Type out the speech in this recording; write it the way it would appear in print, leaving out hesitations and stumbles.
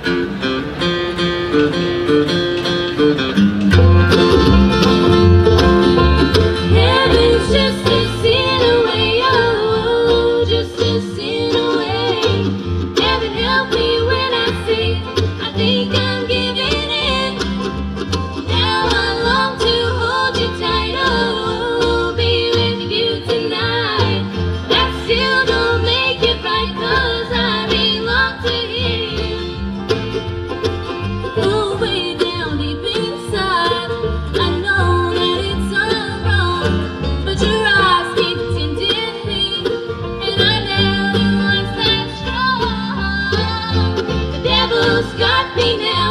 Heaven's just a sin away, oh, just a sin away. Heaven help me when I say I think I'm giving in. Now I long to hold you tight, oh, be with you tonight. That still don't make it right, 'cause I belong to him. Oh, way down deep inside, I know that it's all wrong, but your eyes keep tempting me, and I know you want that strong. The devil's got me now.